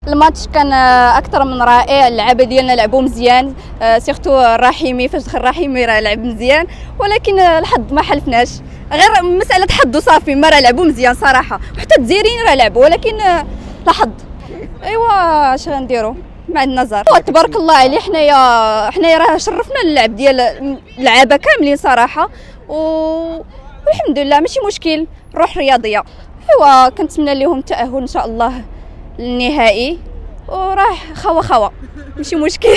الماتش كان اكثر من رائع. اللعابه ديالنا لعبوا مزيان، سيرتو الرحيمي فاش دخل الرحيمي راه لعب مزيان، ولكن الحظ ما حلفناش، غير مساله حظ وصافي. ما راه لعبوا مزيان صراحه، وحتى الجزائريين راه لعبوا، ولكن لا حظ. ايوا اش غنديروا مع النظر. تبارك الله عليه، حنايا راه شرفنا اللعب ديال اللعابه كاملين صراحه، والحمد لله ماشي مشكل. روح رياضيه. ايوا كنتمنى لهم التاهل ان شاء الله للنهائي، وراه خوا ماشي مشكل.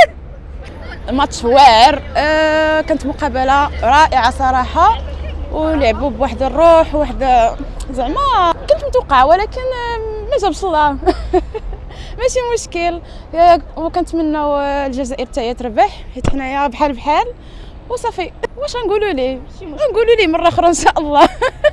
الماتش واعر، كانت مقابله رائعه صراحه، ولعبوا بواحد الروح وواحد زعما كنت متوقعه، ولكن ما جابش الله. ماشي مشكل، وكنتمناو الجزائر حتى هي تربح، حيت حنايا بحال وصافي. واش غنقولوا ليه؟ غنقولوا ليه مره اخرى ان شاء الله.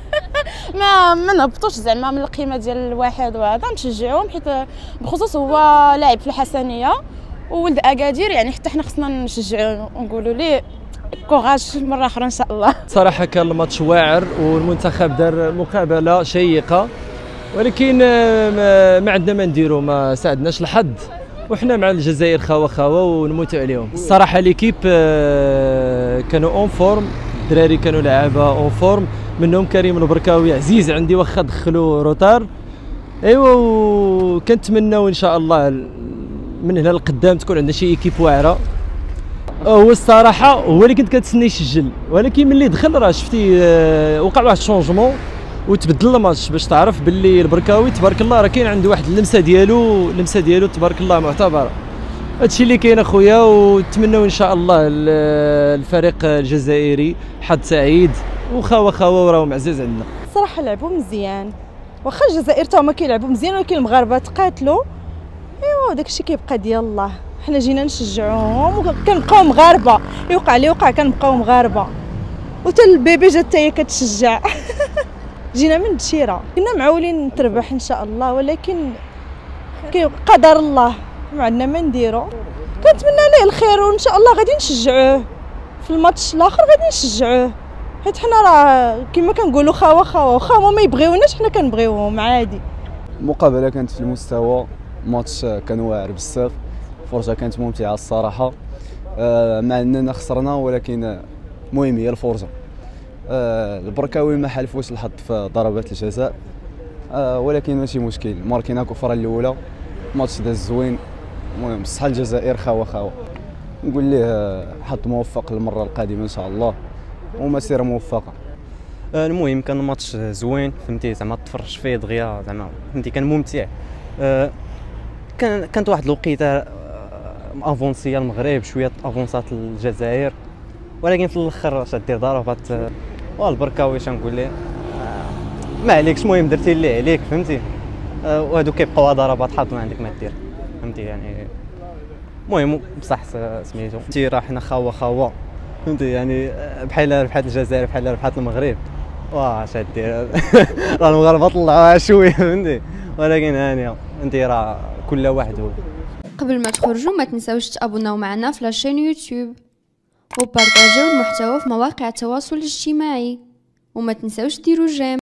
ما نهبطوش زعما من القيمه ديال الواحد، وهذا نشجعوهم حيت بخصوص هو لاعب في الحسنيه وولد اكادير، يعني حتى حنا خصنا نشجعوه ونقولوا ليه كوراج مره اخرى ان شاء الله. صراحه كان الماتش واعر، والمنتخب دار مقابله شيقه، ولكن ما عندنا ما نديروا، ما ساعدناش الحظ، وحنا مع الجزائر خوا ونموتوا عليهم. الصراحه ليكيب كانوا اون فورم، الدراري كانوا لعابه اون فورم، منهم كريم البركاوي عزيز عندي واخا دخلوا روتار. ايوا وكنتمناو ان شاء الله من هنا لقدام تكون عندنا شي ايكيب واعره. هو الصراحه هو اللي كنت كنتسنى يسجل، ولكن ملي دخل راه شفتي وقع واحد الشونجمون وتبدل الماتش، باش تعرف باللي البركاوي تبارك الله راه كاين عنده واحد اللمسه ديالو تبارك الله معتبره. هادشي اللي كاين اخويا، ونتمنوا ان شاء الله الفريق الجزائري حظ سعيد، وخوا وراهم معزز عندنا. صراحه لعبوا مزيان، واخا الجزائر تا هما كيلعبوا مزيان، ولكن المغاربه تقاتلوا. ايوا داكشي كيبقى ديال الله، حنا جينا نشجعوهم وكنبقاو مغاربه، يوقع اللي وقع كنبقاو مغاربه، وتا البيبي جات حتى هي كتشجع. جينا من التشيره، كنا معولين تربح ان شاء الله، ولكن قدر الله ما عندنا ما نديرو. كنتمنى ليه الخير، وان شاء الله غادي نشجعوه في الماتش الاخر، غادي نشجعوه حيت حنا راه كما كنقولوا خوا واخا هما ما يبغيوناش حنا كنبغيوهم عادي. المقابله كانت في المستوى، ماتش كان واعر بزاف، الفرجه كانت ممتعه الصراحه، مع اننا خسرنا، ولكن المهم هي الفرجه. البركاوي ما حالفوش الحظ في ضربات الجزاء، ولكن ماشي مشكل، ماركينا كفره الاولى، ماتش داز زوين. المهم بصح الجزائر خوا نقول ليه حظ موفق المره القادمه ان شاء الله، ومسيره موفقه. المهم كان الماتش زوين، فهمتي زعما تفرج فيه دغيا، زعما فهمتي كان ممتع. كانت واحد الوقيته افونسيه المغرب، شويه افونسات الجزائر، ولكن في الاخر اش دير ضربات والبركاوي اش نقول ليه ما عليكش، المهم درتي اللي عليك فهمتي، وهادو كيبقاو ضربات حظ ما عندك ما دير فهمتي يعني. المهم بصح سميتو فهمتي راه حنا خوا فهمتي يعني، بحال ربحات الجزائر بحال ربحات المغرب، واه اش دير. راه المغاربه طلعوها شويه فهمتي، ولكن هانيه فهمتي راه كل واحد هو. قبل ما تخرجوا ما تنساوش تابوناو معنا في لاشين يوتيوب، وبارطاجيو المحتوى في مواقع التواصل الاجتماعي، وما تنساوش ديروا جيم.